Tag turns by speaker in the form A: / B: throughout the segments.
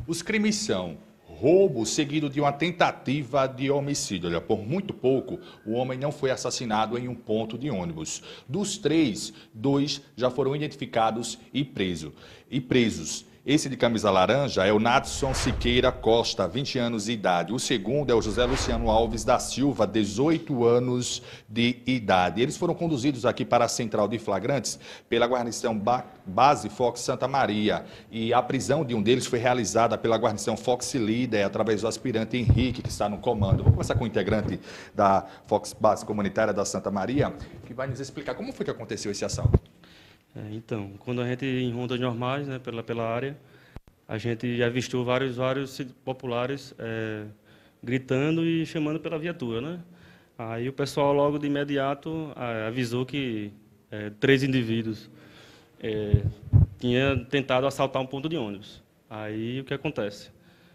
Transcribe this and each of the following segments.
A: Os crimes são roubo seguido de uma tentativa de homicídio. Olha, por muito pouco, o homem não foi assassinado em um ponto de ônibus. Dos 3, 2 já foram identificados e presos. Esse de camisa laranja é o Nadson Siqueira Costa, 20 anos de idade. O segundo é o José Luciano Alves da Silva, 18 anos de idade. Eles foram conduzidos aqui para a central de flagrantes pela guarnição Base Fox Santa Maria. E a prisão de um deles foi realizada pela guarnição Fox Líder, através do aspirante Henrique, que está no comando. Vou começar com o integrante da Fox Base Comunitária da Santa Maria, que vai nos explicar como foi que aconteceu esse assalto.
B: Então, quando a gente em rondas normais, né, pela área, a gente já avistou vários populares gritando e chamando pela viatura, né? Aí o pessoal logo de imediato avisou que 3 indivíduos tinham tentado assaltar um ponto de ônibus. Aí o que acontece?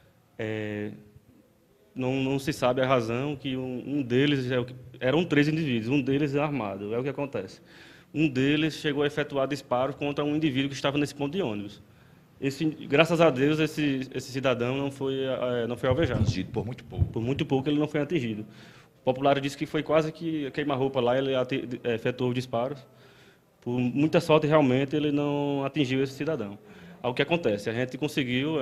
B: Não se sabe a razão que um deles, eram 3 indivíduos, um deles é armado, é o que acontece. Um deles chegou a efetuar disparos contra um indivíduo que estava nesse ponto de ônibus. Graças a Deus, esse cidadão não foi alvejado.
A: Atingido por muito pouco.
B: Por muito pouco ele não foi atingido. O popular disse que foi quase que queima-roupa lá, ele efetuou os disparos. Por muita sorte, realmente, ele não atingiu esse cidadão. Aí, o que acontece? A gente conseguiu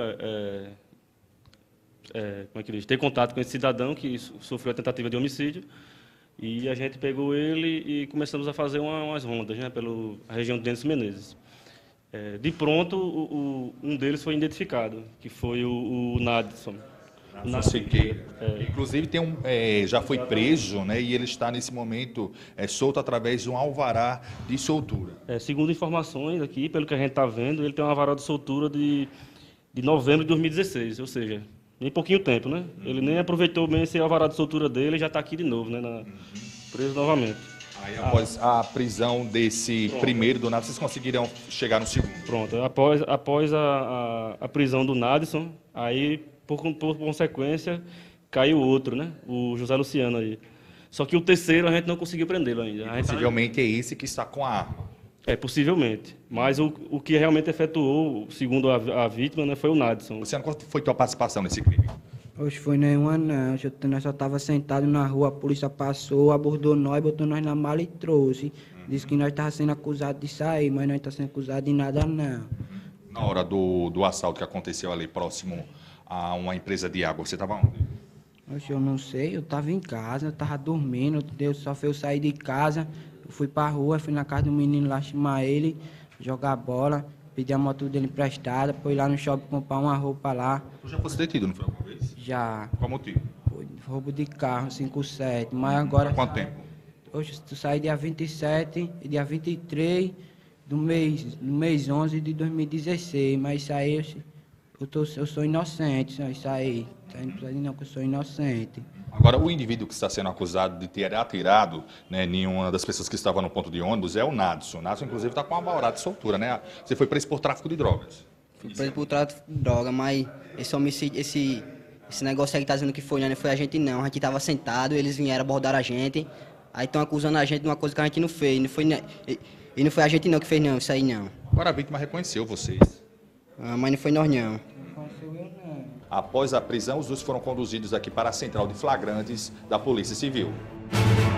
B: ter contato com esse cidadão que sofreu a tentativa de homicídio. E a gente pegou ele e começamos a fazer umas rondas, né, pela região de Denis Menezes. De pronto, um deles foi identificado, que foi o Nadson.
A: Nadson Siqueira. Inclusive, já foi preso, né, e ele está, nesse momento, solto através de um alvará de soltura.
B: Segundo informações aqui, pelo que a gente está vendo, ele tem um alvará de soltura de novembro de 2016, ou seja, em pouquinho tempo, né? Ele nem aproveitou bem esse alvará de soltura dele e já está aqui de novo, né? Preso novamente.
A: Aí, após a prisão desse primeiro do Nadson, vocês conseguiram chegar no segundo?
B: Pronto. Após a prisão do Nadson, aí, por consequência, caiu o outro, né? O José Luciano aí. Só que o terceiro a gente não conseguiu prendê-lo ainda.
A: Possivelmente é esse que está com a arma.
B: Possivelmente. Mas o que realmente efetuou, segundo a vítima, né, foi o Nadson.
A: Luciano, qual foi a tua participação nesse crime?
C: Hoje foi nenhuma não, nós só estava sentado na rua, a polícia passou, abordou nós, botou nós na mala e trouxe. Disse que nós estávamos sendo acusados de sair, mas nós não estamos sendo acusados de nada não.
A: Na hora do assalto que aconteceu ali próximo a uma empresa de água, você estava onde?
C: Hoje eu não sei, eu estava em casa, eu estava dormindo, Deus só fez eu sair de casa, eu fui para a rua, fui na casa do menino lá chamar ele, jogar bola, pedir a moto dele emprestada, fui lá no shopping comprar uma roupa lá.
A: Tu já fosse detido, não foi alguma vez?
C: Já.
A: Qual motivo?
C: Foi roubo de carro, 57, mas agora...
A: Há quanto tempo?
C: Hoje tu sai dia 27 e dia 23 do mês 11 de 2016, mas isso aí eu sou inocente, isso aí. Não precisa não, que eu sou inocente.
A: Agora, o indivíduo que está sendo acusado de ter atirado, né, em uma das pessoas que estava no ponto de ônibus é o Nadson. O Nadson, inclusive, está com uma alvará de soltura, né? Você foi preso por tráfico de drogas.
D: Fui preso por tráfico de droga, mas esse homicídio, esse negócio aí que tá dizendo que foi, né? Não foi a gente não. A gente estava sentado, eles vieram abordar a gente. Aí estão acusando a gente de uma coisa que a gente não fez. E não foi a gente não que fez não, isso aí não.
A: Agora a vítima reconheceu vocês.
D: Mas não foi nós não.
A: Após a prisão, os dois foram conduzidos aqui para a central de flagrantes da Polícia Civil.